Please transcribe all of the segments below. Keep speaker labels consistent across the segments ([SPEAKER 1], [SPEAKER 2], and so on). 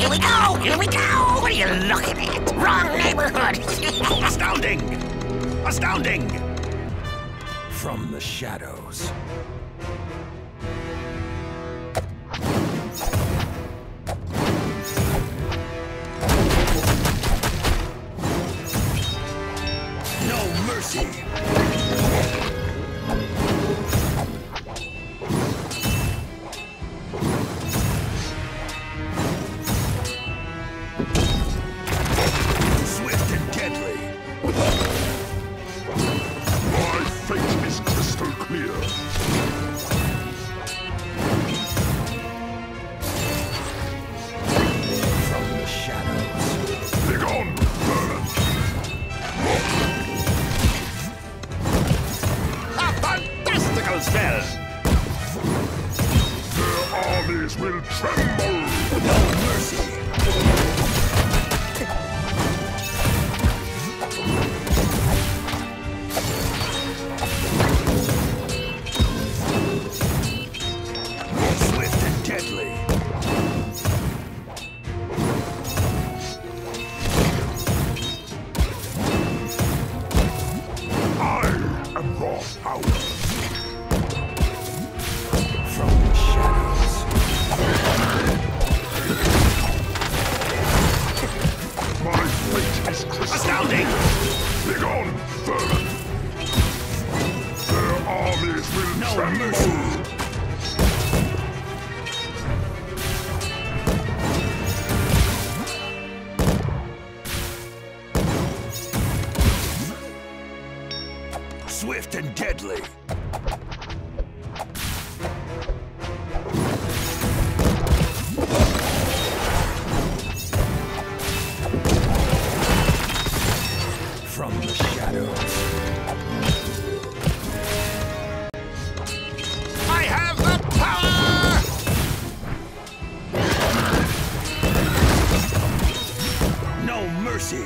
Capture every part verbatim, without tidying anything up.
[SPEAKER 1] Here we go! Here we go! What are you looking at? Wrong neighborhood!
[SPEAKER 2] Astounding! Astounding! From the shadows. No mercy!
[SPEAKER 3] Will tremble!
[SPEAKER 2] No mercy! Swift and deadly!
[SPEAKER 3] I am raw power!
[SPEAKER 2] Astounding!
[SPEAKER 3] Begone, vermin! Their armies will
[SPEAKER 2] No
[SPEAKER 3] tremble!
[SPEAKER 2] mercy! Swift and deadly! From the shadows. I have the power! No mercy!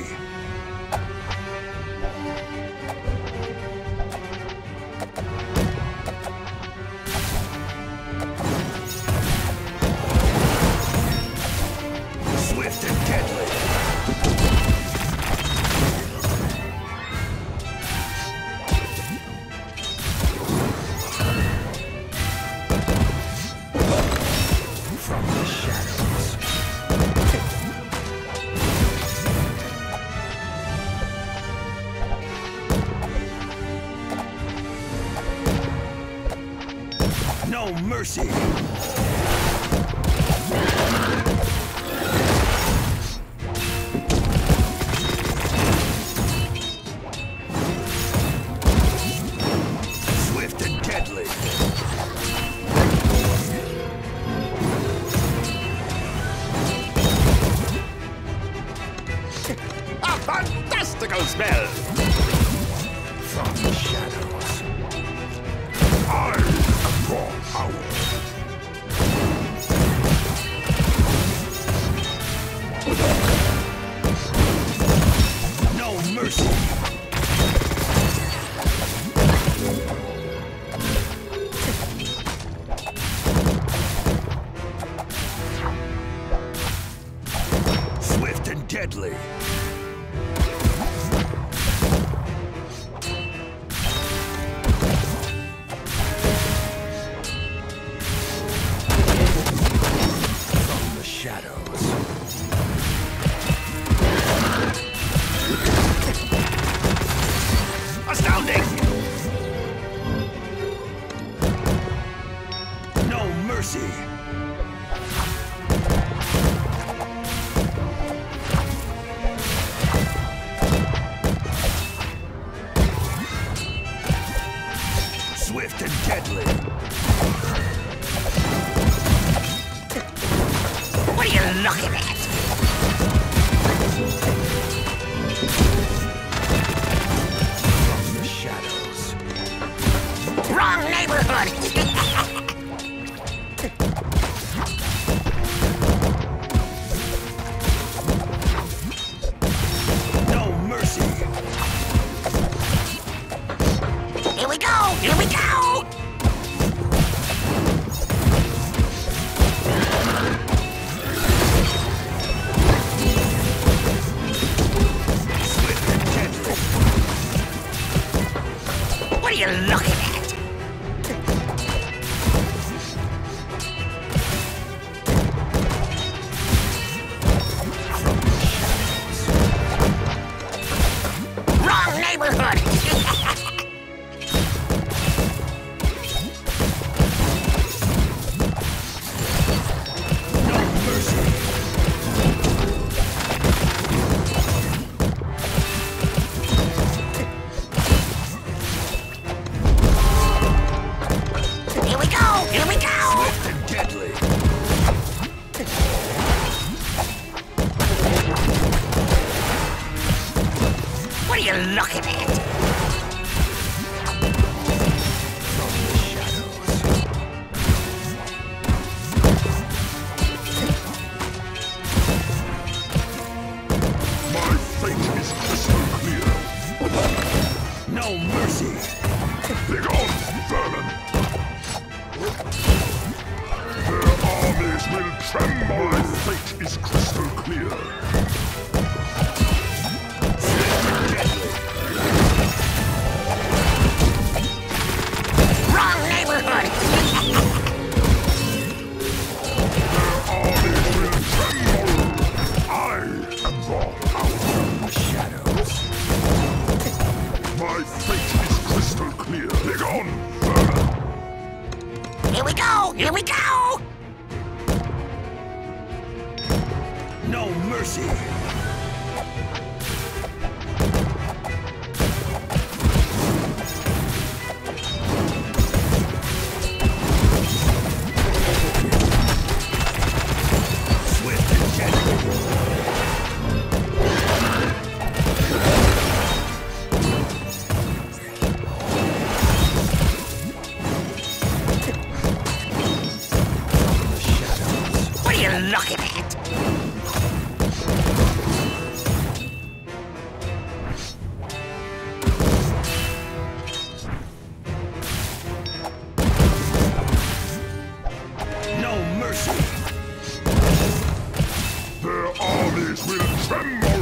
[SPEAKER 2] Swift and deadly! No mercy! Swift and deadly! A fantastical spell! From the shadows.
[SPEAKER 3] I am raw power!
[SPEAKER 2] No mercy! Swift and deadly! From the shadows. Astounding! No mercy! Swift and deadly!
[SPEAKER 1] What are you looking at?
[SPEAKER 2] From the shadows.
[SPEAKER 1] Wrong neighborhood!
[SPEAKER 2] No mercy!
[SPEAKER 1] Here we go! Here we go! you looking at?
[SPEAKER 2] From the shadows.
[SPEAKER 3] My fate is crystal clear.
[SPEAKER 2] No mercy.
[SPEAKER 3] Begone, vermin! Their armies will tremble. My fate is crystal clear.
[SPEAKER 1] Wrong neighborhood.
[SPEAKER 3] Their armies will tremble. I am the power.
[SPEAKER 2] From the shadows.
[SPEAKER 3] My fate is crystal clear. Begone, vermin!
[SPEAKER 1] Here we go. Here we go.
[SPEAKER 2] No mercy. Swift and deadly. From the shadows.
[SPEAKER 1] What are you looking at?
[SPEAKER 2] No mercy.
[SPEAKER 3] Their armies will tremble.